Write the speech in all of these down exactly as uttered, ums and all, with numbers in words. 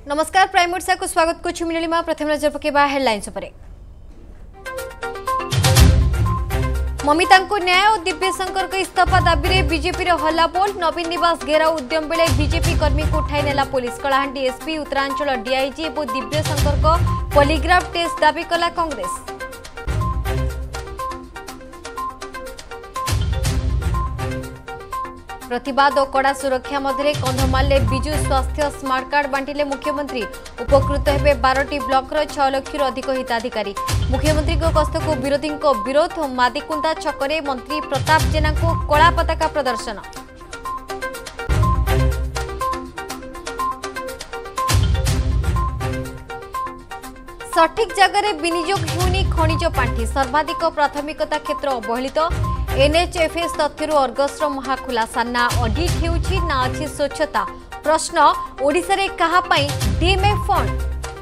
नमस्कार प्राइम ओडिशा को स्वागत को मिलिमा प्रथम नजर पकेबा हेडलाइंस उपरे। ममिता को न्याय और दिव्यशंकर को इस्तीफा दाबी रे बीजेपी रो हल्लाबोल। नवीन निवास घेराव उद्यम बेले बीजेपी कर्मी को उठाई नेला पुलिस। कलाहांडी एसपी उत्तरांचल डीआईजी और दिव्यशंकर को पॉलीग्राफ टेस्ट दाबी कला कांग्रेस। प्रतिवाद और कड़ा सुरक्षा मध्य कंधमाल विजु स्वास्थ्य स्मार्ट कार्ड बांटिले मुख्यमंत्री। उपकृत हेबे बारह ब्लॉक छह लाख अधिक हिताधिकारी। मुख्यमंत्री गस्त को विरोधी विरोध। मादिकुंदा छकरे मंत्री प्रताप जेना को कला पताका प्रदर्शन। सठिक जगह विनियोग होनी खनिज पांठी। सर्वाधिक प्राथमिकता क्षेत्र अवहेलित। एनएचएफएस तथ्य अर्गस्र महाखुलासा। ना ऑडिट हेउछि ना अछि स्वच्छता। प्रश्न ओडिशा रे कहा पई डीएमए फंड।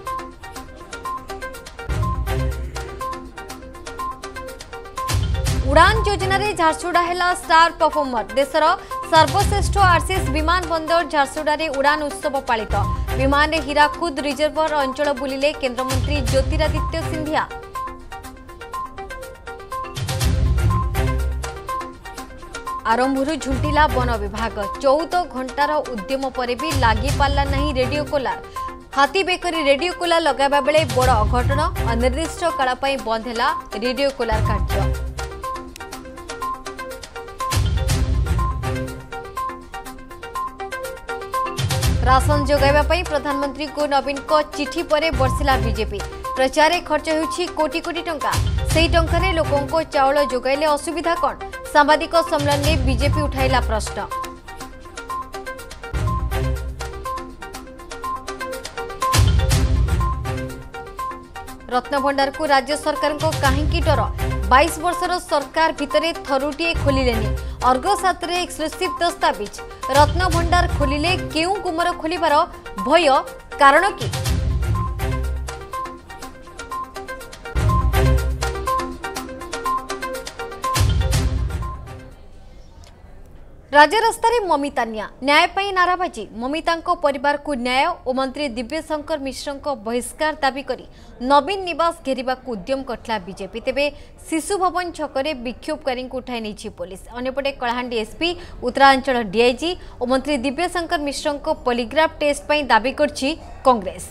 उड़ान योजना रे झारसुगुड़ा हेला स्टार परफॉर्मर। देशर सर्वश्रेष्ठ आरसीएस विमान बंदर झारसुगुड़ा रे उड़ान उत्सव पालित। विमान रे हीराकुद रिजर्वर अंचल बुलिले केंद्रमंत्री ज्योतिरादित्य सिंधिया। आरंभरू झुंटिला वन विभाग। चौदह घंटार उद्यम पर भी लगी पार्ला नहीं रेडियो कोलार। हाथी बेकरी रेडियो कोलार लगाबा बेले बड़ अघटन। अनिर्दिष्ट काल पई बंद हैला रेडियो कोलार कार्य। राशन जोगाइबा पई प्रधानमंत्री को नवीन को चिठी पर बरसिला बीजेपी। प्रचार खर्च होछि कोटी कोटी टंका। सेही टंका रे लोकों को चाउल जोगाइले असुविधा कौन। सांबादिक सम्मेलन में बीजेपी उठाइला प्रश्न। रत्नभंडार को राज्य सरकार को कहीं डर। बाईस वर्षर सरकार भितरे थरुटीए खोलिलेनी। अर्गस हाथ में एक्सक्लूसिव दस्तावेज। रत्नभंडार खोलिले केउ गुमर खोलिबार भय कारण कि। राज्य रास्ता रे ममिता निया। न्याय पई नाराबाजी। ममिता परिवार को न्याय और मंत्री दिव्यशंकर मिश्र बहिष्कार दाबी करी नवीन निवास घेरिबा को उद्यम करथिला बीजेपी। तेबे शिशु भवन छकरे विक्षोभकारी को उठाई नहीं पुलिस। अन्यपटे कलाहांडी एसपी उत्तरांचल डीआईजी और मंत्री दिव्यशंकर मिश्र पॉलीग्राफ टेस्ट पई दाबी करछि कांग्रेस।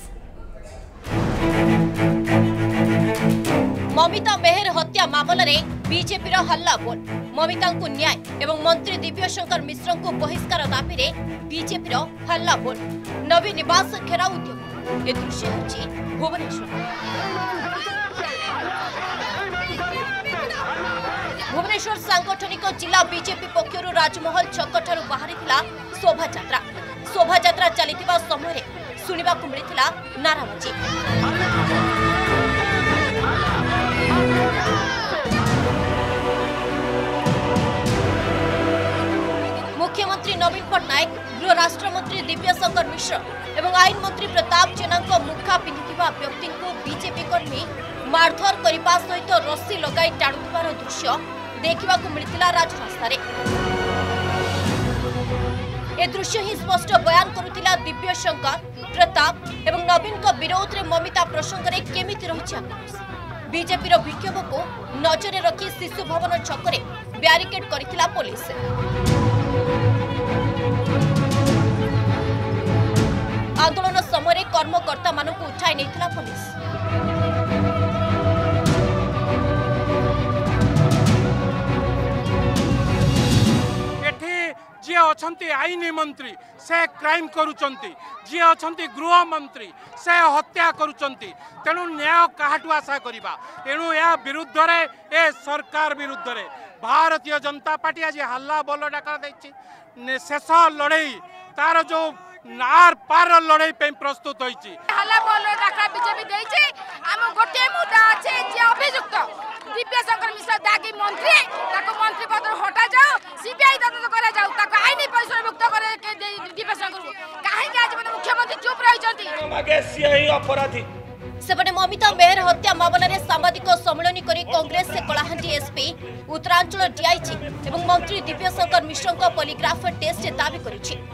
ममिता मेहर हत्या मामला रे बीजेपी रो हल्ला बोल। ममिता को न्याय एवं मंत्री दिव्यशंकर मिश्र को बहिष्कार दाबी रे बीजेपी रो हल्ला बोल। नवीन निवास घेराव उद्यम। ए दृश्य होछि भुवनेश्वर। भुवनेश्वर सांगठनिक जिला बीजेपी पक्षरु राजमहल छकठारु बाहरिथिला शोभा यात्रा। शोभा यात्रा चलिथिबा समय सुनिबा को मिलिथिला नाराबाजी। मुख्यमंत्री नवीन पट्टनायक, गृह राष्ट्र मंत्री दिव्यशंकर मिश्र एवं आईन मंत्री प्रताप जेना मुखा पिंधिथिबा व्यक्ति को बीजेपी कर्मी मारधर करने सहित रस्सी लगाई टाणुथिबार दृश्य देखा मिलता राजरास्तार। ए दृश्य ही स्पष्ट बयान करुथिला दिव्यशंकर, प्रताप एवं नवीन को विरोध में ममिता प्रसंग में केमिति रही आक्रोश। बीजेपी विक्षोभ को नजर रखी शिशु भवन छकरे ब्यारिकेड करथिला पुलिस। आंदोलन समय कर्मकर्ता मानक उठाई नहीं पुलिस। जी अच्छा आईन मंत्री से क्राइम करुचंती, जी अच्छा गृह मंत्री से हत्या करुचंती। तेणु न्याय काहाटू आशा करिबा। एणु या विरुद्ध रे ए सरकार विरुद्ध रे भारतीय जनता पार्टी आज हल्ला बोल डाका देछि। शेष लड़ई तार जो नार पार लड़ई पे प्रस्तुत होइछि। हल्ला बोल डाका बीजेपी देछि। हम गोटे मुद्दा अछि जे अभियुक्त दिव्यशंकर मिश्र दागी मंत्री ताको मंत्री पद हटा जाओ, सीबीआई तदंत करा जाओ, ताको आईनी परिसर मुक्त करे के दिव्यशंकर को काहे के आज मतलब मुख्यमंत्री चुप रहि जंती। मागे सियाही अपराधी। सेपटे ममिता मेहर हत्या मामला रे सांबादिक सम्मेलन करी कांग्रेस से कलाहांडी एसपी उत्तरांचल डीआईजी एवं मंत्री दिव्यशंकर मिश्र पॉलीग्राफ टेस्ट दाबी करिछि।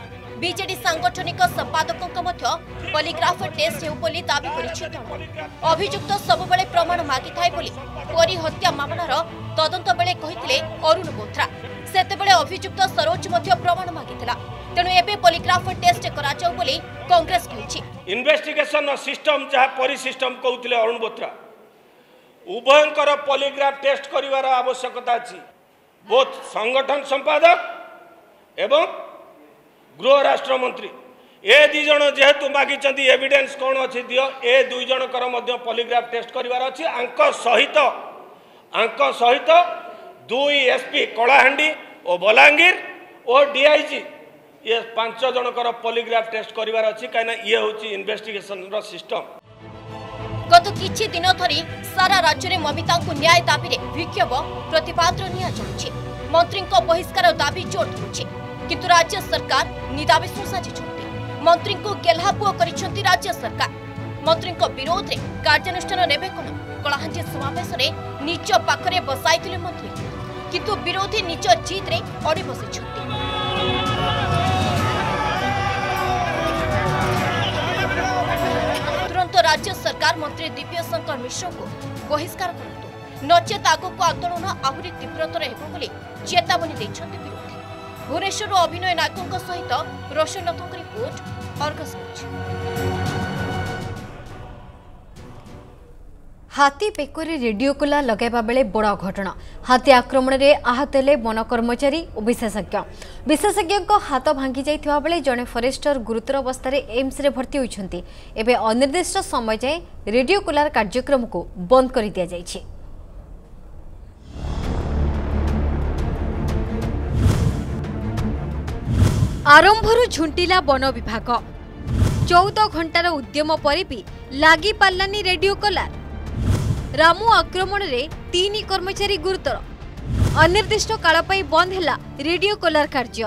बीजेडी सांगठनिक संपादकों पॉलीग्राफ टेस्ट हेउ बोली दाबी करिछि दल। अभियुक्त सबुबले प्रमाण मागिथाय बोली परी हत्या मामलार तदंत बेले कहिथिले अरुण बोथ्रा। सेतेबेले अभियुक्त सरोज मध्य प्रमाण मागिथिला। तेणु एबे पॉलीग्राफ टेस्ट करा जाऊ बोली कांग्रेस कहिछि। इन्वेस्टिगेशन सिस्टम जहा परी सिस्टम कहउथिले अरुण बोथ्रा उभयंकर पॉलीग्राफ टेस्ट करिवार आवश्यकता अछि। बोथ संगठन संपादक एवं गृह राष्ट्र मंत्री ए दी जन जेहेतु मागिचंती एविडेंस कौन अच्छी दियो ए दुई जन कर मध्य पॉलीग्राफ टेस्ट करिवार अछि। आंक सहित आंक सहित दुई एसपी कलाहांडी और बलांगीर और डीआईजी ये पांच जन कर पॉलीग्राफ टेस्ट करिवार अछि काइना ये होची इन्वेस्टिगेशन रो सिस्टम। गत किछि दिन धरी सारा राज्य में ममिता को न्याय दाबी रे विक्षोभ प्रतिवाद निया चलुछि। मंत्री को बहिष्कार दाबी जोर धरुछि किंतु राज्य सरकार निदाबिस साजिछंती। मंत्री को गेल्हापुआ करिछंती राज्य सरकार। मंत्री को विरोध रे कार्यानुष्ठान नेबे कोन कलाहांडी समावेश रे निज पाखरे बसाइथिले मंत्री किंतु विरोधी निज जीत रे अड़ी बसिछंती। तुरंत राज्य सरकार मंत्री दिव्यशंकर मिश्र को बहिष्कार करतु नचेत आगक आंदोलन आहुरी तीव्रतर हेबो बोली चेतावनी दैछंती विरोधी। भुवनेश्वर अभिनय नायकों सहित रोशननाथों रिपोर्ट अर्गस न्यूज। हाथी पेकोरे रेडियो कोला लगाइबा बेले बड़ घटना। हाथी आक्रमण में आहत हेले वन कर्मचारी और विशेषज्ञ। विशेषज्ञ हाथ भांगी जाइथिबा बेले जड़े फरेस्टर गुरुतर अवस्था एम्स रे भर्ती होइछंती। एबे अनिर्दिष्ट समय जाए रेडियो कोलार कार्यक्रम को बंद कर दिया जाइछि। आरंभर झुंटिला वन विभाग चौदह घंटार उद्यम पर भी लागी पार्लानी रेडियो कोलार। रामू आक्रमण रे तीन कर्मचारी गुरुतर। अनिर्दिष्ट काल बंद है रेडियो कोलार कार्य।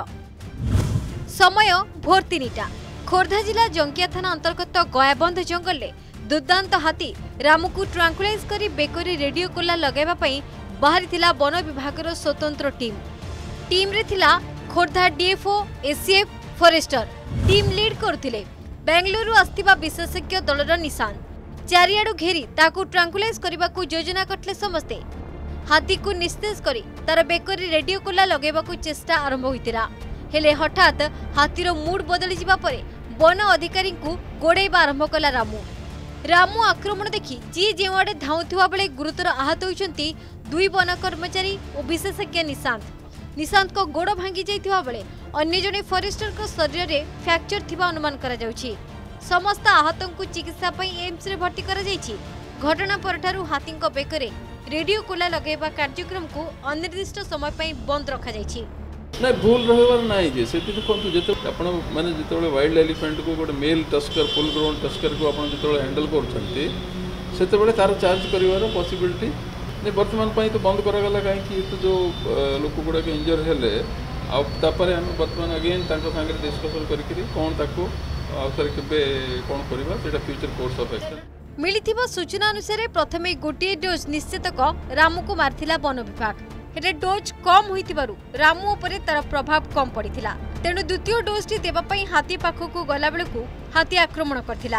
समय भोर तीनटा। खोर्धा जिला जंकिया थाना अंतर्गत गयाबंध जंगल में दुर्दांत हाथी रामू को ट्रांकुलाइज करी बेकरी रेडियो कोलार लगाइबा पई बाहरी थिला वन विभागर स्वतंत्र टीम। टीम रे थिला Khordha DFO ACF forester. Team lead करथिले बेंगलुरु आस्थिबा विशेषज्ञ दलर निशान। चारियाडू घेरी ताकू ट्रांकुलाइज करने को योजना करथिले समस्ते। हाथी को निस्तेज करी तार बेकरी रेडियो कोला लगेबा को चेष्टा आरंभ होइतिरा। हेले हठात हाथीर मूड बदली जिबा परे वन अधिकारी को गोड़ेबा आरंभ कला रामू। रामू आक्रमण देखि जी जेवाडे धाउथुवा बेले गुरुतर आहत होइछंती दुई वन कर्मचारी और विशेषज्ञ निशांत। निशांत को गोड़ भांगी जाइथिबा बेले अन्य जने फॉरेस्टर को शरीर रे फ्रैक्चर थिबा अनुमान करा जाउछि। समस्त आहतों को चिकित्सा पई एम्स रे भर्ती करा जाइछि। घटना परठारु हाथी को बेकरे रेडियो कोला लगेबा कार्यक्रम को अनिर्दिष्ट समय पई बंद रखा जाइछि। ना भूल रहबार नाही जे सेति देखंतु जेते आपण माने जेतेबेले वाइल्ड एलिफेंट को गोटे male tusker full grown tusker को आपण जेतेबेले हैंडल करछंती सेतेबेले तार चार्ज करिवार पॉसिबिलिटी ने वर्तमान पई तो बंद करा गला काहे कि तो जो लोक गुडा के इंजर हेले आ तापर हम वर्तमान अगेन तांको संगे डिस्कशन करिकरी कोन ताको आउथर केबे कोन करबा सेटा फ्यूचर कोर्स ऑफ एक्शन। मिलिथिबा सूचना अनुसार प्रथमे गोटे डोज निश्चित क रामू को मारथिला वन विभाग। हेले डोज कम होइतिबारु रामू उपरे तार प्रभाव कम पड़िथिला। तेणु द्वितीय डोज टी देबा पई हाथी पाखकु गला बेलकु हाथी आक्रमण करथिला।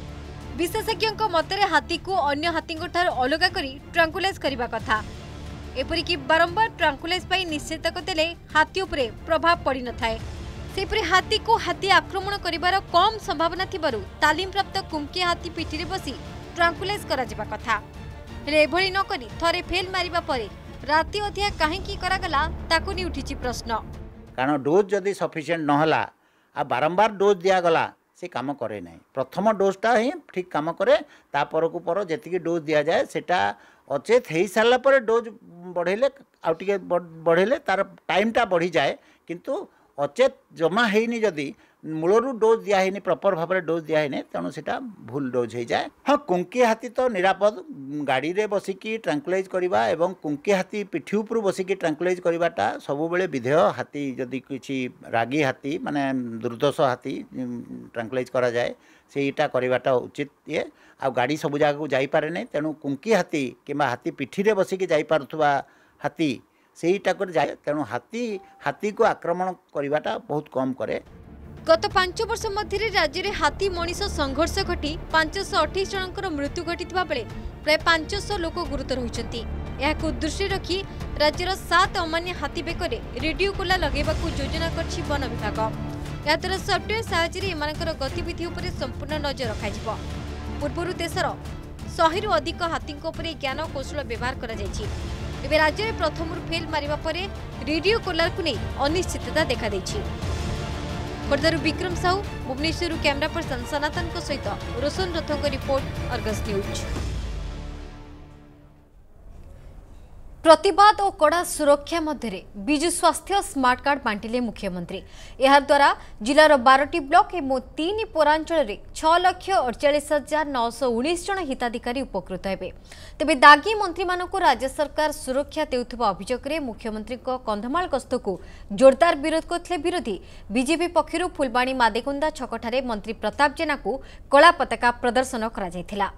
विशेषज्ञ मतरे हाथी को अन्य हाथी अलग करी ट्रांकुलाइज करने कथा। एपरिक बारंबार ट्रांकुलाइज पाई निश्चित देले हाथी उपरे प्रभाव पड़ न थाए। सेपरि हाथी को हाथी आक्रमण करिबार कम संभावना थिबारु तालीम प्राप्त कुमकी हाथी पिठी रे बसी ट्रांकुलाइज करा जिबा कथा। हेले एभଳି न करी थरे फेल मारिबा परे राति अधिया काहेकि करागला ताकु नि उठिछि प्रश्न। कारण डोज जदि सफिशिएंट न होला आ बारंबार डोज दिया गला से काम करे नहीं। प्रथम डोजटा ही ठीक काम करे तापर को पर जेतिकी डोज दिया जाए सेटा अचेत हो सारा पर डोज बढ़ेले आउटे बढ़ेले तार टाइमटा बढ़ी जाए किंतु अचेत जमा हैनी जदि मूलरू डोज दिया है प्रॉपर भाव में डोज दिया है तेणु से भूल डोज हो जाए। हाँ कुंकी हाथी तो निरापद गाड़ी रे बसिकी ट्रांकुलाइज करवा एवं कुंकी हाथी पिठी उपर बसिकी ट्रांकुलाइज करवाटा सब बेले विधेय। हाथी जदि किसी रागी हाथी माने दुर्दश हाथी ट्रांकुलाइज करा जाए सेटा करवाटा उचित ये आ गाड़ी सब जगह को जापारे नहीं तेणु कुंकी हाथी किंबा हाथी पिठी रे बसिकी जापारुवा हाथी सेटा कर जाए तेणु हाथी हाथी को आक्रमण करवाटा बहुत कम करे। गत पांच वर्ष मध्य राज्य में हाथी मनीष संघर्ष घटी पांचश अठाईस जनकर मृत्यु घटी बेले प्राय पांचश लोक गुरुतर होती। यह दृष्टि रखी राज्यर सात अमान्य हाथी बेकरे रेडियो कोला लगेवा योजना कर वन विभाग। याद्वारा सफ्टवेयर साहाय्य गतिविधि उपर संपूर्ण नजर रखा। पूर्व देशर शहे रु अधिक हाथी ज्ञान कौशल व्यवहार कर राज्य में प्रथम फेल मारिबा परे रेडियो कोलार को नहीं अनिश्चितता देखा देछि। खोर्धारू विक्रम साहू, भुवनेश्वर कैमरा पर्सन सनातन सहित रोशन रथों रिपोर्ट, अर्गस न्यूज। प्रतिवाद और कड़ा सुरक्षा मध्य विजु स्वास्थ्य स्मार्ट कार्ड बांटिले मुख्यमंत्री। यह द्वारा जिलार बारटी ब्लॉक एवं तीन पौरांचल छह लक्ष अड़चाश हजार नौश उन्नीस जन हिताधिकारी उपकृत हेबे। तेबे दागी मंत्री मानक राज्य सरकार सुरक्षा देउथबा अभियोग में मुख्यमंत्री कंधमाल गस्त को जोरदार विरोध करथिले विरोधी। बीजेपी पक्षरु फुलबाणी मादेकुंदा छकठारे मंत्री प्रताप जेना को कला पताका प्रदर्शन करा जायथिला।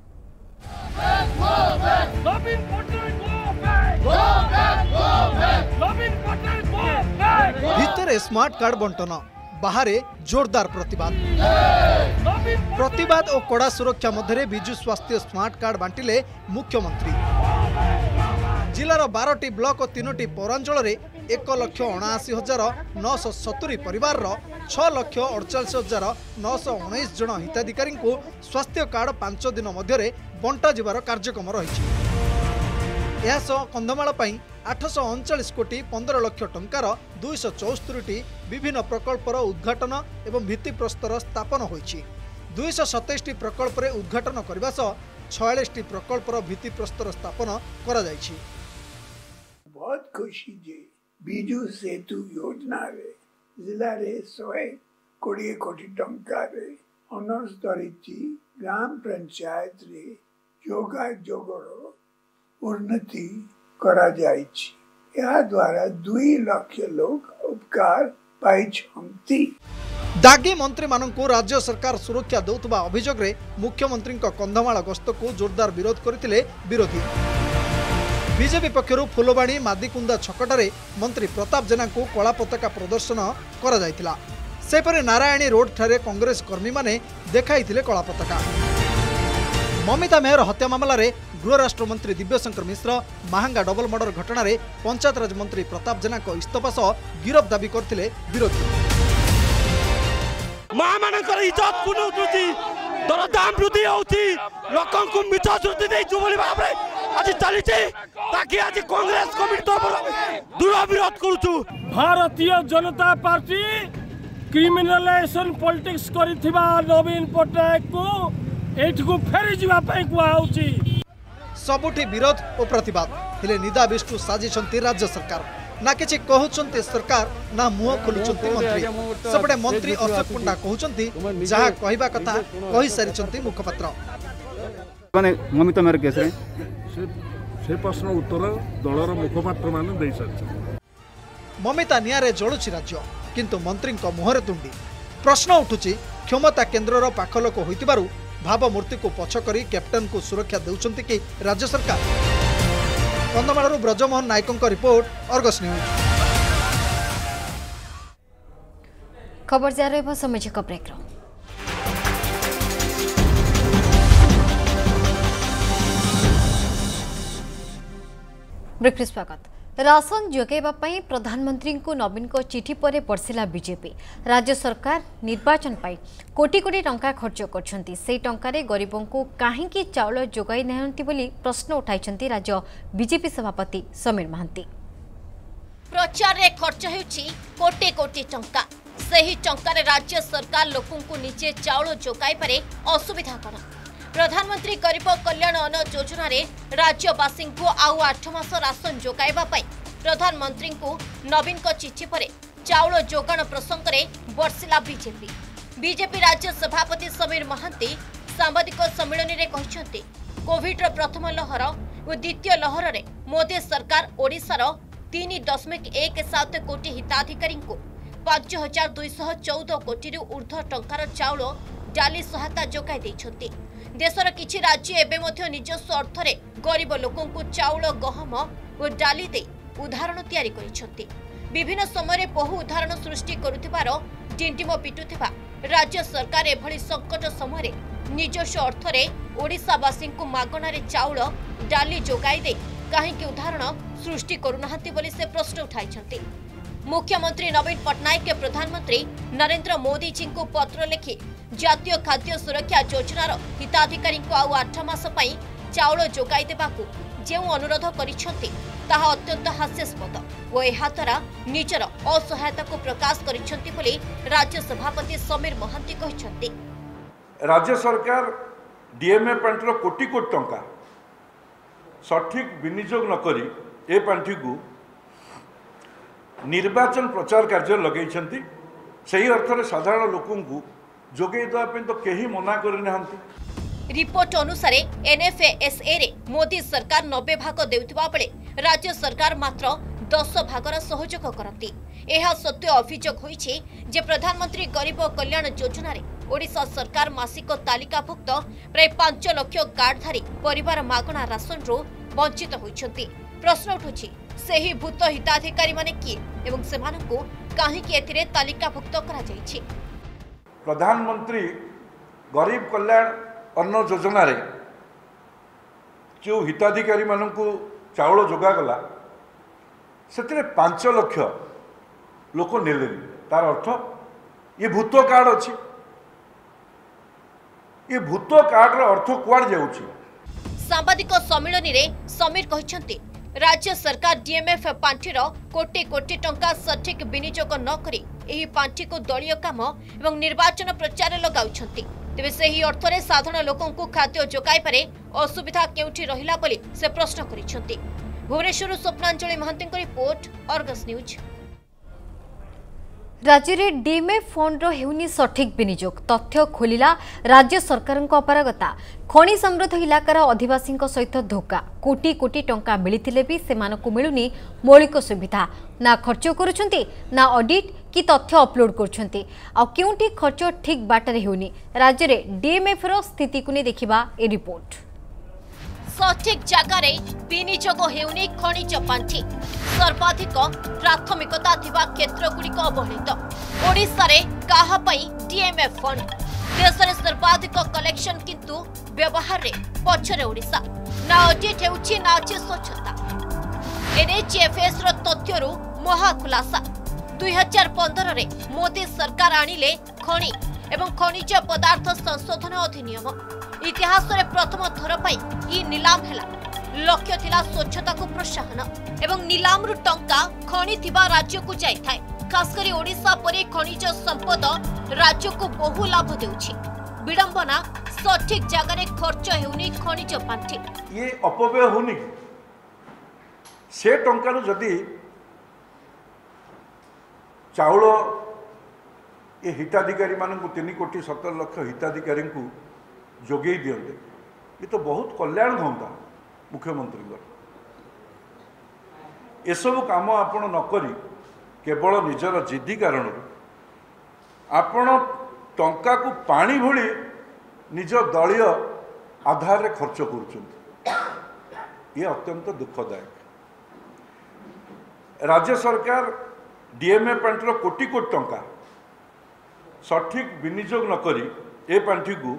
भितरे स्मार्ट कार्ड बंटन, बाहर जोरदार प्रतिवाद प्रतिवाद और कड़ा सुरक्षा मध्य विजु स्वास्थ्य स्मार्ट कार्ड बांटिले मुख्यमंत्री। जिलार बारटी ब्लॉक और तीनोटी पौरांचल एक लक्ष अणाशी हजार नौश सतुरी परिवार छह लक्ष अड़चाश हजार नौश उन्नीस जन हिताधिकारी को स्वास्थ्य कार्ड पांच दिन मध्य बंटा जिबार कार्यक्रम रही। कंधमाल आठश अड़चाश कोटी पंद्रह लक्ष टंकार दुईश चौस्तरी विभिन्न प्रकल्पर उद्घाटन एवं भित्तिप्रस्तर स्थापन होईछि। दुईश सतैश प्रकल्प उद्घाटन करने सह छयालीस प्रकल्पर भित्तिप्रस्तर स्थापन करा जायछि। बहुत खुशी जे बिजु सेतु योजना रे जिला रे शहे कोड़े कोटी टंका रे अनुस्तरित ग्राम पंचायत रे जोगाजोगर उन्नति करा जायछि। या द्वारा दुई लक्ष लोग उपकार पाइछंती। दागी मंत्री मानक राज्य सरकार सुरक्षा देउथबा अभियोग रे मुख्यमंत्री कंधमाल गस्त को जोरदार विरोध करथिले विरोधी। बीजेपी पक्षरु फुलबाणी मादिकुंदा छकटारे मंत्री प्रताप जेना को कला पताका प्रदर्शन करा जायतिला। सेपरे नारायणी रोड ठारे कांग्रेस कर्मी माने देखाइथिले कला पताका। ममिता मेहर हत्या मामला रे गृह राष्ट्र मंत्री दिव्यशंकर मिश्र महांगा डबल मर्डर घटना रे पंचायत राज मंत्री प्रताप जेना को इस्तफा सह गिरफ दाबी करथिले विरोधी। महामानकर इज्जत पुनरुद्धि दर दाम वृद्धि होउछि लोकन को मिछ श्रुति दे जुबली भाबरे आज चली ताकि आज कांग्रेस कमिटी तरफ दृढ़ विरोध करूछु। Bharatiya Janata party criminalization politics करिथिबा नवीन पटनायक को एठ को फेरी जीवा पई कुआउछि। सबुठी विरोध और प्रतिवाद हेले निदा विष्णु साजिछंती राज्य सरकार ना किछि कहउछंती सरकार ना मुह खोलुछंती मंत्री। सबडे मंत्री अशोक पंडा कहउछंती जहा कहिबा कथा कहि सारिछंती मुखपत्र माने ममिता मेहर केस रे से से प्रश्न उत्तर दलर मुखपात्र माने देई सारिछ। ममिता नियारे जळुछि राज्य किंतु मंत्री को मुहरे तुंडी। प्रश्न उठुछि क्षमता केन्द्रर पाख लोक होइतिबारु भावमूर्ति को पछ करी कैप्टन को सुरक्षा देउछंती कि राज्य सरकार। Kandhamal Brajamohan Nayak report, Argus news. खबर जारी सामाजिक ब्रेक। ब्रेक स्वागत। राशन जोगाइबा पई प्रधानमंत्री को नवीन को चिठी पर बरसिला बीजेपी। राज्य सरकार निर्वाचन पाई कोटी कोटी टंका खर्च करछंती, से टंकारे गरीबों को काहेकि चाउल जोगाई नहंती बोली प्रश्न उठाइछंती राज्य बीजेपी सभापति समीर महांती। प्रचार रे खर्च हेउछि कोटी कोटी टंका, सही टंकारे राज्य सरकार लोकन को निजे चाउल जोगाई पारे असुविधा करा। प्रधानमंत्री गरीब कल्याण अन्न योजना रे राज्यवासी को आउ आठ मास राशन जोगाइबा पई प्रधानमंत्री को नवीन को चिठी पर चाउल जोगाण प्रसंग में बरसिला बीजेपी। बीजेपी राज्य सभापति समीर महांती सांबादिक सम्मेलन में कहते कोविड प्रथम लहर और द्वितीय लहर रे मोदी सरकार ओडिशार तीन दशमिक एक सात कोटी हिताधिकारी को पांच हजार दुईश चौदह कोटी ऊर्ध्व टंकार चाउल डाली सहायता जोगाई देइछंती। देशर किछि राज्य एबे मध्य निजस्व अर्थ रे गरीब लोकन को चाउल गहम और डाली दे उदाहरण तैयारी करिछंती। विभिन्न समय बहु उदाहरण सृष्टि करुथिबार डिंडिम पिटुथिबा राज्य सरकार एभली संकट समय निजस्व अर्थरे ओडिशावासी को मागणारे चाउल डाली जोगाई दे कहीं उदाहरण सृष्टि करुनाहांती बोली से प्रश्न उठाई। मुख्यमंत्री नवीन पट्टनायक के प्रधानमंत्री नरेंद्र मोदी जी को पत्र लिखि जातीय खाद्य सुरक्षा योजनार हिताधिकारी को आउ आठ मास पई चाउल जोगाई देबाकू जो अनुरोध करिसेंती ताहा अत्यंत हास्यास्पद और एहा द्वारा निजर असहायता को प्रकाश करिसेंती बोली राज्य सभापति समीर महांती कहिसेंती। राज्य सरकार डीएमए पांठिर कोटी कोटी टंका सठिक विनियोग न करी ए पांठि को निर्वाचन प्रचार कार्य लगेइछंती। सही अर्थरे साधारण लोकन को जोगै देबा तो केही मना करि नहंती। रिपोर्ट अनुसार एनएफएसए रे मोदी सरकार नब्बे भाग देउथिबा बेले राज्य सरकार मात्र दस भागर सहयोग करती। यह सत्य अभियोग होइछि जे प्रधानमंत्री गरीब कल्याण योजना रे ओडिशा सरकार मासिक तालिकाभुक्त प्राय पांच लाख कार्डधारी परिवार मागणा राशन रु वंचित होइछंती। प्रश्न उठुछि सेही भूत हिताधिकारी माने किए एवं सेमानकु काहेकि एथिरे तालिकाभुक्त करा जाइछि। प्रधानमंत्री गरीब कल्याण अन्न योजना रे जो हिताधिकारी मानकु चाउल जोगागला से पांच लक्ष लोक नेले तार अर्थ ये भूत कार्ड अच्छी ये भूत कार्ड रो अर्थ कुआड जाउछि। सांबादिक सम्मेलन रे समीर कहछंती राज्य सरकार डीएमएफ पांठिर कोटी कोटी टंका सठिक विनियोग न करी एही पांठि को दलीय काम एवं निर्वाचन प्रचार लगाउछंती। तेबे सेही अर्थरे साधारण लोकन को खाद्य जोगाई पारे असुविधा केउठी रहिला बोली से प्रश्न करिसेंती। Bhubaneswar Swapnanjali Mohanty report Argus news. राज्य में डीएमएफ फंड हेउनी सठिक विनियोग तथ्य खोलिला राज्य सरकार अपारगता। खनि समृद्ध इलाकार अधिवासी सहित धोखा कोटी कोटी टंका मिलिथिले भी सेमानकु मिलुनी मौलिक सुविधा ना खर्च करुछंती ना ऑडिट कि तथ्य अपलोड करुछंती आ केउंठी खर्च ठीक बाटरे हेउनी। राज्य में डीएमएफ रो स्थिति को देखिबा ए रिपोर्ट। सठिक जगार विनियोग हेउनी खनिज पांठि सर्वाधिक प्राथमिकता थिबा क्षेत्रगुड़िक अवहेलित। ओडिशा रे काहा पई डीएमएफ फंड देश में सर्वाधिक कलेक्शन किंतु व्यवहार रे पछरे ओडिशा ना ऑडिट हेउछि ना अछि स्वच्छता। एनएचएफएस रो तथ्यरु महा खुलासा दुई हजार पंद्रह रे मोदी सरकार आनिले खनि एवं खनिज पदार्थ संशोधन अधिनियम। इतिहास रे प्रथम थर पाई ई नीलाम हेला। लक्ष्य थिला स्वच्छता को प्रोत्साहन एवं नीलाम रु टंका खनि थिबा राज्य को जाई थाए। खास करी ओडिशा परे खनिज संपद राज्य को बहु लाभ देउछि। विडंबना सठिक जगह खर्च हेउनी खनिज पांठि। ये अपव्यय होनी से टंका रु जदी चाउल ये हिताधिकारी मानक तीन कोटी सत्तर लक्ष हिताधिकारी को जोगे दियंते ये तो बहुत कल्याण होता मुख्यमंत्री। एसबू काम आपण नकरी केवल निजर जिद्दी कारण आपण टंका को पानी भली निज दलीय आधार रे खर्च कर ये अत्यंत दुखदायक। राज्य सरकार डीएमए पांठिर कोटी कोटी टंका सठिक विनियोग न करी ए पांठि को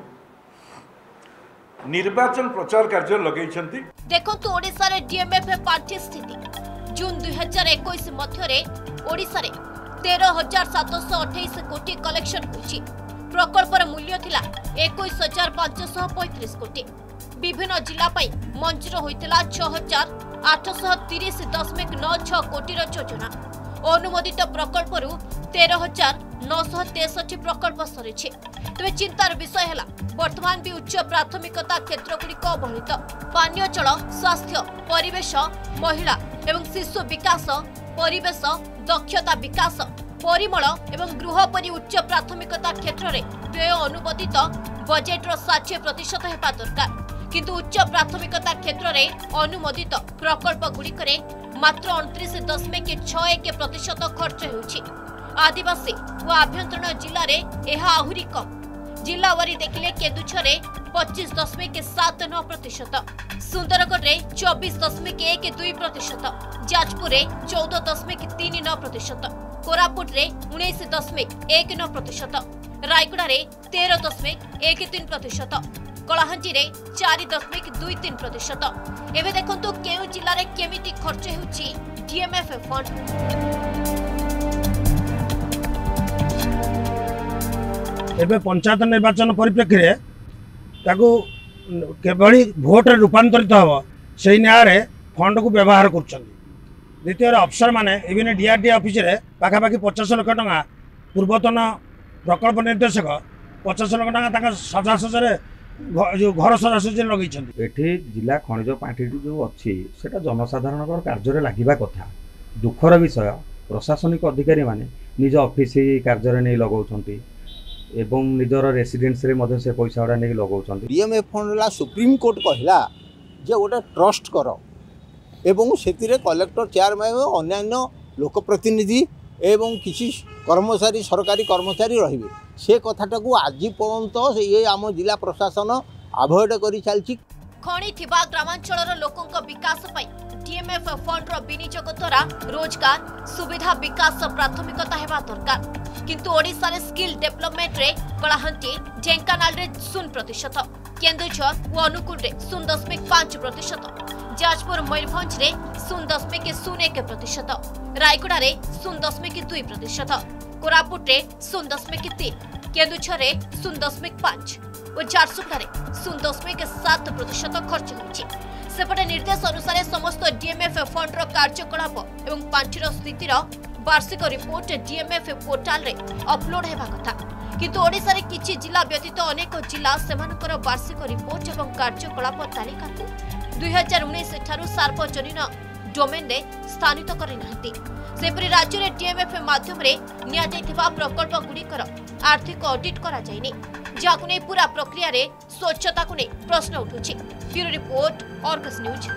निर्वाचन प्रचार कार्य लगेइछंती। देखंतु ओडिशा रे डीएमएफ पांठि स्थिति जून दुई हजार इक्कीस मध्य ओडिशा रे तेरह हजार सात सौ अठाईस कोटी कलेक्शन होइछि। प्रकल्पर मूल्य थिला इक्कीस हजार पांच सौ पैंतीस कोटी। विभिन्न जिला पई मंजूर होइतिला छह हजार आठ सौ तीस दशमिक नौ छह कोटी योजना। अनुमोदित प्रकल्परू तेरह हजार नौ सौ तेसठी प्रकल्प सरीछि। तेज चिंतार विषय है वर्तमान भी उच्च प्राथमिकता क्षेत्रगुड़िक अवहेलित। पानीय जल, स्वास्थ्य, परिवेश, महिला एवं शिशु विकास, परिवेश, दक्षता विकास, परिमल एवं गृह परि उच्च प्राथमिकता क्षेत्र में व्यय अनुमोदित बजेट्र षाठी प्रतिशत होगा दरकार। किंतु उच्च प्राथमिकता क्षेत्र में अनुमोदित प्रकल्प गुड़िक मात्र अणतीस दशमिक छह एक प्रतिशत खर्च होउछि। आदिवासी व आभ्यंतरण जिले में यह आहुरी कम। जिलावारी देखिले केन्दुझर पच्चीस दशमिक सात नौ प्रतिशत, सुंदरगढ़ में चौबीस दशमिक एक दुई प्रतिशत, जाजपुर में चौदह दशमिक तीन नौ प्रतिशत, कोरापुट में उन्नीस दशमिक एक नौ प्रतिशत, रायगड़ा में तेरह दशमिक एक तीन प्रतिशत, कलाहांडी में चार दशमिक दुई तीन प्रतिशत। एवं देखु केउ जिले में केमिति खर्च होउछि डीएमएफ फंड। एवं पंचायत निर्वाचन परिप्रेक्षी केवली भोट रूपांतरित हम से न्याय फंड को व्यवहार कर। द्वितीय अफसर मैंने इवन डीआरडी ऑफिस रे पाखापाखि पचास लाख टका पूर्वतन प्रकल्प निर्देशक पचास लाख टका सजासजे जो घर सजासजी लगे ये जिला खनिज पांठी जो अच्छी से जनसाधारण कार्य लगे कथा दुखर विषय प्रशासनिक अधिकारी माने निज ऑफिस कार्य नहीं लगाउछंती एवं निजर रेसिडेंस रे मध्य से पैसा गुड़ा नहीं लगाउछंती। डीएमएफ फंड ला सुप्रीम कोर्ट कहला जे गोटे ट्रस्ट कर एवं से कलेक्टर चेयरमैन अन्य लोकप्रतिनिधि एवं किसी कर्मचारी सरकारी कर्मचारी रहिबे से कथाटा को आज पर्यंत ये आम जिला प्रशासन अवॉइड करी चलछि। खणी थिबा ग्रामांचलर लोकंक विकास पई डीएमएफ फंड रो विनियोग द्वारा रोजगार सुविधा विकास प्राथमिकता हेबा दरकार किंतु ओडिसा रे स्किल डेवलपमेंट रे कलाहांटी ढेंकानाल रे शून्य प्रतिशत, केन्दुझर और अनुकूल रे शून्य दशमिक पांच प्रतिशत, जाजपुर मयूरभंज रे शून्य दशमिक शून्य एक प्रतिशत, रायगड़ा रे शून्य दशमिक दुई प्रतिशत, कोरापुट रे शून्य दशमिक तीन, केन्दुझर रे शून्य दशमिक पांच और झारसुगुड़ा रे शून्य दशमिक सात प्रतिशत खर्च होछि। सेपटे निर्देश अनुसार समस्त डीएमएफ फंड रो कार्यकलाप एवं पांचीर स्थितिर वार्षिक रिपोर्ट डीएमएफ पोर्टाल रे अपलोड हेबा कथा किंतु ओडिसा रे किछि जिला व्यतीत अनेक जिला सेमानकर वार्षिक रिपोर्ट एवं कार्यकलाप तालिका को दुई हजार उन्नीस ठारू सार्वजनीन डोमेन रे स्थानित करि नाहंती। सेपरि राज्य रे डीएमएफ माध्यम रे निया जायथिबा प्रकल्प गुडीकर आर्थिक ऑडिट करा जायनी जाकु नै पूरा प्रक्रिया रे स्वच्छता को नै प्रश्न उठुछि। Bureau report Argus news.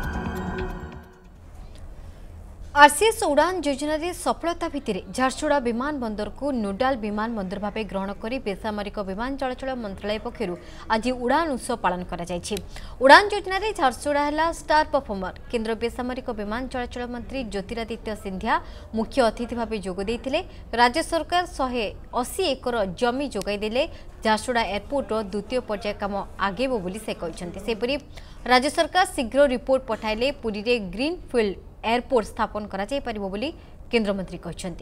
RCS Udan योजना रे सफलता भित्तिरे झारसुगुड़ा विमान बंदर को नोडाल विमान बंदर भाव ग्रहण कर बेसामरिक विमान चलाचल मंत्रालय पक्षर आज उड़ान उत्सव पालन करा जायछि। उड़ान योजना रे झारसुगुड़ा है स्टार परफॉर्मर। केन्द्र बेसामरिक विमान चलाचल मंत्री ज्योतिरादित्य सिंधिया मुख्य अतिथि भाव जोग देइथिले। राज्य सरकार शहे अशी एकर जमी जोगाईदेले झारसुगुड़ा एयरपोर्ट द्वितीय पर्याय काम आगेब बोली से कहछन्ति। सेपरि राज्य सरकार शीघ्र रिपोर्ट पठाइले पुरी रे ग्रीनफील्ड एयरपोर्ट स्थापन करा जाय परिबो बोली केंद्र मंत्री कहछन्ति।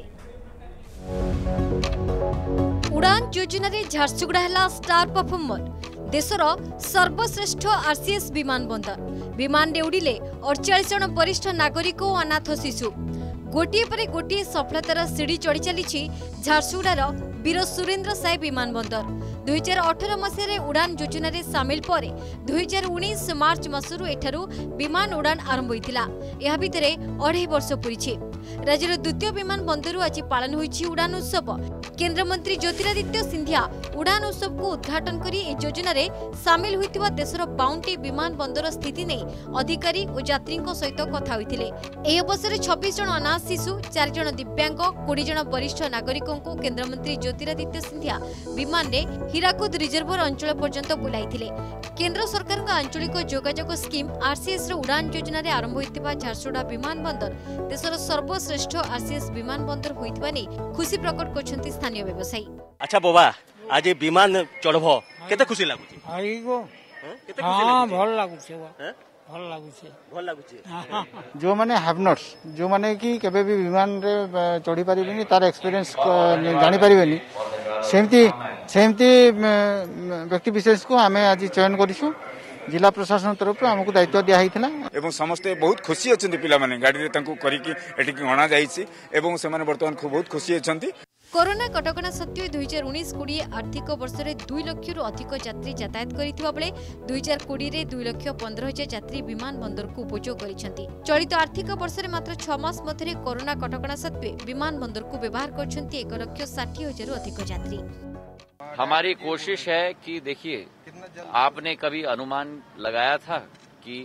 उड़ान योजना रे झारसुगुड़ा है स्टार परफॉर्मर। देशर सर्वश्रेष्ठ आरसीएस विमान बंदर। विमान रे उड़िले अड़चाश जन वरिष्ठ नागरिक और अनाथ शिशु गोटे पर गोटे सफलतार सीढ़ी चढ़ी चली झारसुगुड़ार वीर सुरेन्द्र साय विमान बंदर। दुई हजार अठर मसीह उड़ान योजना रे सामिल पर दुई हजार उन्नीस मार्च मासरू एठारू विमान उड़ान आरंभ होइतिला। यह भितरे अढ़ाई वर्ष पूरी राज्यर द्वितीय विमान बंदर आज पालन होइछि उड़ान उत्सव। केंद्र मंत्री ज्योतिरादित्य सिंधिया उड़ान उत्सव को उद्घाटन करी ए योजना रे सामिल होइतिबा देशर बाउंटी विमान बंदर स्थिति नै अधिकारी और यात्री सहित कथा होइतिले। एही अवसर छब्बीस जन अनाथ शिशु, चार जन दिव्यांग, बीस जन वरिष्ठ नागरिकों को केंद्र मंत्री ज्योतिरादित्य सिंधिया विमान रे हीराकुद रिजर्वर अंचल पर्यंत बुलाइथिले। केंद्र सरकार का आंचलिक जोगाजोग स्कीम आरसीएस रो उड़ान योजना रे आरंभ होइतिबा झारसुगुड़ा विमान बंदर देशर सर्वश्रेष्ठ आरसीएस विमान बंदर होइतिबा नै खुशी प्रकट करछन्ति स्थानीय व्यवसायी। अच्छा बाबा आज विमान चढ़ब केते खुशी लागुची? आई गो केते खुशी हां लागुची? भल लागुची बा हैं भल लागुची भल लागुची। जो माने हैव नॉट्स जो माने कि केबे भी विमान रे चढ़ी परिबेनी तार एक्सपीरियंस जानि परिबेनी सेमती सेमती व्यक्ति विशेष को आमे आज चयन करिसु। जिला प्रशासन तरफ आमको दायित्व दिया हिथिला एवं समस्ते बहुत खुशी अछंती पिला माने गाड़ी रे तांको करिकि एटिक अणा जाईछि एवं से माने वर्तमान खूब बहुत खुशी अछंती। कोरोना कटकणा सत्वे दुई हजार उन्नीस कोड़े आर्थिक वर्ष में दुई लक्ष रु अधिक यात्री यातायात करथिबा बेले दुई हजार कोड़े रे दुई लक्ष पंद्रह हजार यात्री विमान बंदर को उपयोग करिसेंती। चलित आर्थिक वर्ष में मात्र छह मास मध्य कोरोना कटकणा सत्वे विमान बंदर को व्यवहार करछंती एक लक्ष साठ हजार रु अधिक यात्री। हमारी कोशिश है कि देखिए आपने कभी अनुमान लगाया था कि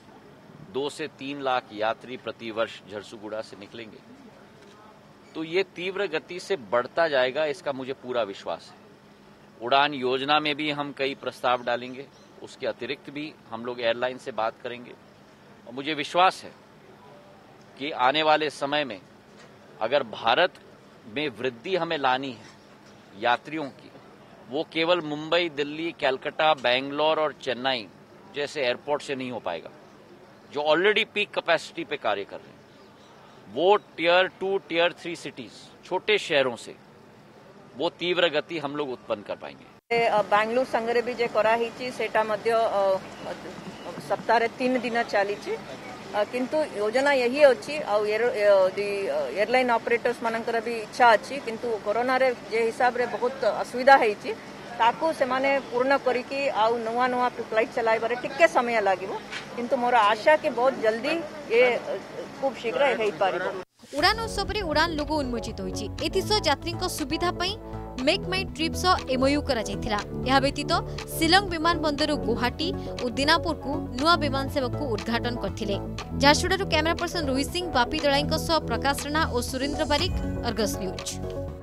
दो से तीन लाख यात्री प्रति वर्ष झारसुगुड़ा से निकलेंगे, तो ये तीव्र गति से बढ़ता जाएगा, इसका मुझे पूरा विश्वास है। उड़ान योजना में भी हम कई प्रस्ताव डालेंगे। उसके अतिरिक्त भी हम लोग एयरलाइन से बात करेंगे और मुझे विश्वास है कि आने वाले समय में अगर भारत में वृद्धि हमें लानी है यात्रियों की, वो केवल मुंबई, दिल्ली, कलकत्ता, बेंगलोर और चेन्नई जैसे एयरपोर्ट से नहीं हो पाएगा, जो ऑलरेडी पीक कैपेसिटी पे कार्य कर रहे हैं। वो tier two, tier three cities, छोटे शहरों से वो तीव्र गति हम लोग उत्पन्न कर पाएंगे। बैंगलोर संगरे भी जे करा हिची सेटा मध्य सप्ताह तीन दिन चली किंतु योजना यही अच्छी एयरलाइन ऑपरेटर्स मानकर भी इच्छा अच्छी किंतु कोरोना रे जे हिसाब रे बहुत असुविधा है ताकू से माने पूर्ण करिकी आउ नुआ नुआ फ्लाइट चलाइबारे टिके समय लागिबो किंतु मोर आशा कि बहुत जल्दी ये खूब शीघ्र हेई पारिबो। उड़ान उत्सव रे उड़ान लोगो उन्मोचित होईची। एथिसो यात्रीको सुविधा पई मेक माई ट्रिप्स एमओयू करा जायथिला। यह व्यतीत शिलंग विमान बंदरु गुवाहाटी और दीनापुर को नुआ विमान सेवा को उद्घाटन करथिले। झारसुगुड़ारू कैमरा पर्सन रोहित सिंह, बापी दलाईंको सह प्रकाश राणा और सुरेंद्र बारिक, अर्गस न्यूज।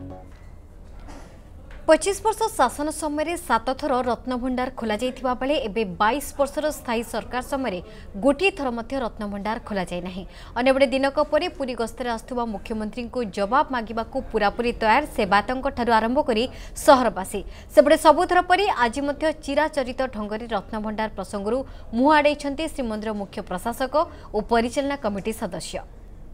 पच्चीस वर्ष शासन समय सात थर रत्नभंडार खोल बेले एवं बाईस वर्षर स्थायी सरकार समय गोटे थर रत्नभंडार खोल जाए। अन्यबड़े दिनक पर पुरी गस्तर आसुवा मुख्यमंत्री को जवाब मागिबा को पूरापूरी तैयार सेवायतों आरंभ कर सहरवासी सेपटे सबुथर पर आज चिराचरित ढंग रत्नभंडार प्रसंगरू मुह आड़े श्रीमंदिर मुख्य प्रशासक और परिचालना कमिटी सदस्य।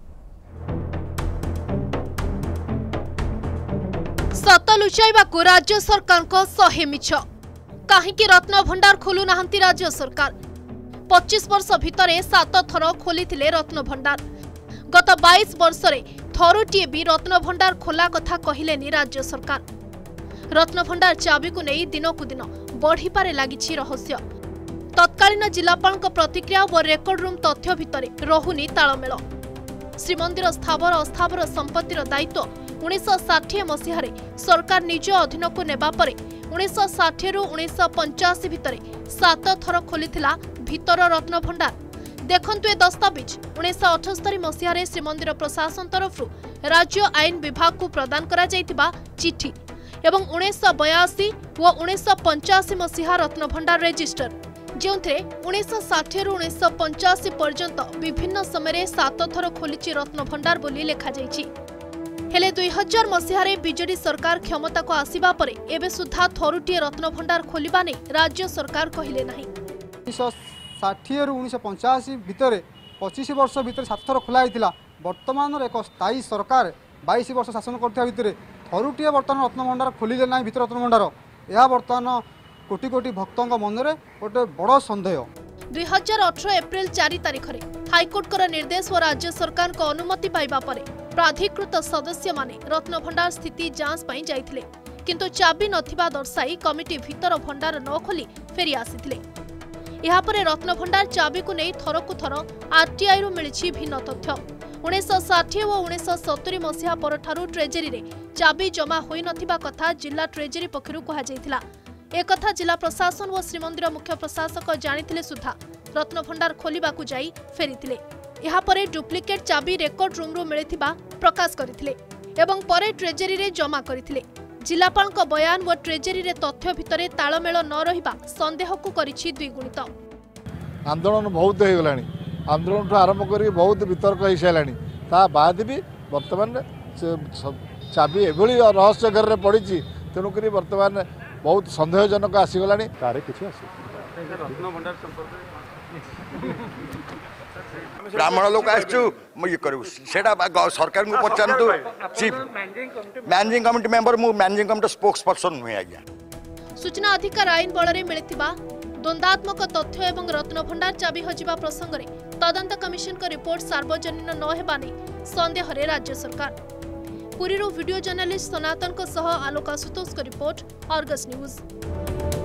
सत लुचाइबाकू राज्य सरकार को सहे मिछ कहीं रत्न भंडार खोलु नाहंती राज्य सरकार। पच्चीस वर्ष भितर सात थर खोली रत्न भंडार। गत बाईस वर्ष थरुटीए भी रत्न भंडार खोला कथा कहलेनी राज्य सरकार। रत्न भंडार चाबी को नहीं दिनकू दिन बढ़ी पारे लागिछि रहस्य। तत्कालीन जिलापाल प्रतिक्रिया और रेकर्ड रूम तथ्य भितर रहुनी तालमेल। श्रीमंदिर स्थावर अस्थावर संपत्तिर दायित्व उन्नीस षाठी मसीह सरकार निज अधीन को नेबा परे उन्नीस षाठी रु उन्नीस पंचाशी भितर सात थर खोली भीतर रत्न भंडार। देखंतु ए दस्तावेज उन्नीस अठस्तरी मसीह श्रीमंदिर प्रशासन तरफ राज्य आईन विभाग को प्रदान करा जायतिबा चिठी एवं उन्नीस बयासी और उन्नीस पंचाशी मसीह रत्न भंडार रेजिस्टर जो उन्नीस षाठी रु उन्नीस पंचाशी पर्यंत विभिन्न समय सात थर खोली रत्न भंडार बोली लेखा जायछि। हेले दुई हजार मसीह बीजेडी सरकार क्षमता को आसिबा परे एबे सुधा थरुटीए रत्न भंडार खोलिबा नै राज्य सरकार कहिले नाही। उन्नीस षाठी रु उन्नीस पंचाशी भितर पच्चीस वर्ष भितर सात थर खोला होता। वर्तमान एक स्थायी सरकार बाईस वर्ष शासन करथिबा भितर थरुटीए वर्तमान रत्न भंडार खोलिले नाही। भितर रत्न भंडार यह वर्तमान कोटी कोटी भक्तों मनरे गोटे बड़ सन्देह। दुई हजार अठर एप्रिल चार तारिख हाइकोर्ट निर्देश और राज्य सरकार को अनुमति पाइबा परे प्राधिकृत सदस्य माने रत्न भंडार स्थिति जांच पाई जाइथिले किंतु चाबी नथिबा दर्शाई कमिटी भीतर भंडार न खोली फेरी आसिथिले। यहाँ पर रत्न भंडार चाबी को नहीं थरकु थर आरटीआई रु मिलिछि भिन्न तथ्य। उन्नीस षाठी और उन्नीस सत्तरी मसीहा परठारु ट्रेजेरी रे चाबी जमा होई नथिबा कथा जिला ट्रेजेरी पक्षरु कहा जाइथिला। एक कथा जिला प्रशासन और श्रीमंदिर मुख्य प्रशासक जानिथिले सुधा रत्न भंडार खोलिबाकू जाई फेरिथिले। यहाँ पर डुप्लिकेट चाबी रेकर्ड रूम रु मिलिथिबा प्रकाश करथिले एवं परे ट्रेजेरी रे जमा करथिले। जिलापाल को बयान और ट्रेजेरी रे तथ्य भितरे तालमेल न रहिबा संदेह को करिछि द्विगुणित। आंदोलन बहुत हो गलानी। आंदोलन आरंभ करी बहुत वितर्क हो सारानी ता बाद भी वर्तमान चाबी एभली रहस्य घर में पड़ी तेणुक वर्तमान बहुत सन्देहजनक आसीगला ब्राह्मण लोक आसचु ये करू सेटा सरकार को पचारतु चीफ मैनेजिंग कमिटी मेंबर मु मैनेजिंग कमिटी स्पोक्स पर्सन नुहे आज्ञा। सूचना अधिकार आईन बल रे मिलिथिबा द्वंद्वात्मक तथ्य एवं रत्न भंडार चाबी हजिबा प्रसंग रे तदंत कमिशन को रिपोर्ट सार्वजनीन न हेबा नै संदेह रे राज्य सरकार। पुरीरो वीडियो जर्नलिस्ट सनातन को सह आलोक आशुतोष को रिपोर्ट, अर्गस न्यूज।